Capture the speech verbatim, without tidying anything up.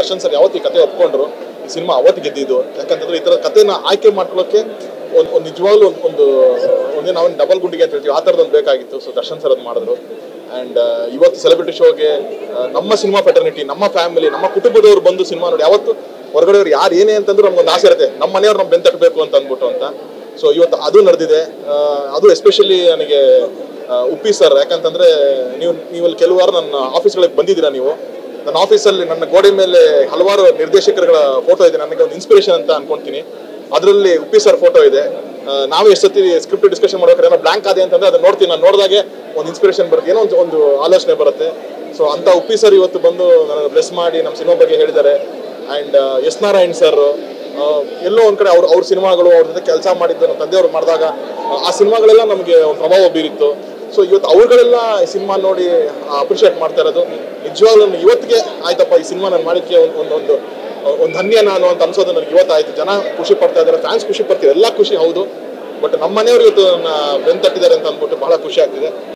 Darshan sir ಯಾವತ್ತು ಈ ಕತೆ ಒಪ್ಕೊಂಡ್ರು ಈ ಸಿನಿಮಾ ಅವತ್ತು ಗೆದ್ದಿದ್ದು. ಯಾಕಂತಂದ್ರೆ ಈ ಥರ ಕಥೆನ ಆಯ್ಕೆ ಮಾಡ್ಕೊಳ್ಳೋಕ್ಕೆ ಒಂದು ಒಂದು ನಿಜವಾಗ್ಲೂ ಒಂದು ಒಂದು ಒಂದೇ ನಾವು ಡಬಲ್ ಗುಂಡಿಗೆ ಅಂತ ಹೇಳ್ತೀವಿ, ಆ ಥರದೊಂದು ಬೇಕಾಗಿತ್ತು. ಸೊ ದರ್ಶನ್ ಸರ್ ಅದು ಮಾಡಿದ್ರು. ಆ್ಯಂಡ್ ಇವತ್ತು ಸೆಲೆಬ್ರಿಟಿ ಶೋಗೆ ನಮ್ಮ ಸಿನಿಮಾ ಫೆಟರ್ನಿಟಿ, ನಮ್ಮ ಫ್ಯಾಮಿಲಿ, ನಮ್ಮ ಕುಟುಂಬದವ್ರು ಬಂದು ಸಿನಿಮಾ ನೋಡಿ ಯಾವತ್ತು ಹೊರಗಡೆಯವ್ರು ಯಾರು ಏನೇ ಅಂತಂದ್ರೆ ನಮ್ಗೊಂದು ಆಸೆ ಇರುತ್ತೆ, ನಮ್ಮ ಮನೆಯವ್ರು ನಮ್ಮ ಬೆಂತಟ್ಟಬೇಕು ಅಂತ ಅಂದ್ಬಿಟ್ಟು ಅಂತ. ಸೊ ಇವತ್ತು ಅದು ನಡೆದಿದೆ. ಅದು ಎಸ್ಪೆಷಲಿ ನನಗೆ ಉಪ್ಪಿ ಸರ್, ಯಾಕಂತಂದರೆ ನೀವು ನೀವಲ್ಲಿ ಕೆಲವಾರು ನನ್ನ ಆಫೀಸ್ಗಳಿಗೆ ಬಂದಿದ್ದೀರಾ. ನೀವು ನನ್ನ ಆಫೀಸಲ್ಲಿ ನನ್ನ ಗೋಡೆ ಮೇಲೆ ಹಲವಾರು ನಿರ್ದೇಶಕರುಗಳ ಫೋಟೋ ಇದೆ, ನನಗೆ ಒಂದು ಇನ್ಸ್ಪಿರೇಷನ್ ಅಂತ ಅನ್ಕೊತೀನಿ. ಅದರಲ್ಲಿ ಉಪ್ಪಿ ಸರ್ ಫೋಟೋ ಇದೆ. ನಾವು ಎಷ್ಟು ಸತಿ ಸ್ಕ್ರಿಪ್ಟ್ ಡಿಸ್ಕಷನ್ ಮಾಡ್ಬೇಕಾದ್ರೆ ಏನೋ ಬ್ಲ್ಯಾಂಕ್ ಆದೆ ಅಂತಂದರೆ ಅದನ್ನ ನೋಡ್ತೀನಿ, ನಾನು ನೋಡಿದಾಗೆ ಒಂದು ಇನ್ಸ್ಪಿರೇಷನ್ ಬರುತ್ತೆ, ಏನೋ ಒಂದು ಒಂದು ಆಲೋಚನೆ ಬರುತ್ತೆ. ಸೊ ಅಂಥ ಉಪ್ಪಿ ಸರ್ ಇವತ್ತು ಬಂದು ನನಗೆ ಬ್ಲೆಸ್ ಮಾಡಿ ನಮ್ಮ ಸಿನಿಮಾ ಬಗ್ಗೆ ಹೇಳಿದ್ದಾರೆ. ಆ್ಯಂಡ್ ಎಸ್ ನಾರಾಯಣ್ ಸರ್ ಎಲ್ಲೋ ಒಂದು ಕಡೆ ಅವ್ರು ಅವ್ರ ಸಿನಿಮಾಗಳು ಅವ್ರ ಜೊತೆ ಕೆಲಸ ಮಾಡಿದ್ದು ನಮ್ಮ ತಂದೆಯವರು ಮಾಡಿದಾಗ ಆ ಸಿನಿಮಾಗಳೆಲ್ಲ ನಮಗೆ ಒಂದು ಪ್ರಭಾವ ಬೀರಿತ್ತು. ಸೊ ಇವತ್ತು ಅವ್ರುಗಳೆಲ್ಲ ಈ ಸಿನಿಮಾ ನೋಡಿ ಅಪ್ರಿಷಿಯೇಟ್ ಮಾಡ್ತಾ ಇರೋದು ನಿಜವಾಗ್ಲೂ ನನಗೆ ಇವತ್ತಿಗೆ ಆಯ್ತಪ್ಪ, ಈ ಸಿನಿಮಾ ನಾನು ಮಾಡಿದ್ದಕ್ಕೆ ಒಂದು ಒಂದು ಒಂದು ಧನ್ಯ ನಾನು ಅಂತ ಅನ್ಸೋದು ನನಗೆ ಇವತ್ತಾಯ್ತು. ಜನ ಖುಷಿ ಪಡ್ತಾ ಇದ್ದಾರೆ, ಫ್ಯಾನ್ಸ್ ಖುಷಿ ಪಡ್ತಾರೆ, ಎಲ್ಲ ಖುಷಿ ಹೌದು. ಬಟ್ ನಮ್ಮ ಮನೆಯವರು ಇವತ್ತು ನನ್ನ ಬೆನ್ ತಟ್ಟಿದ್ದಾರೆ ಅಂತ ಅಂದ್ಬಿಟ್ಟು ಬಹಳ ಖುಷಿ ಆಗ್ತಿದೆ.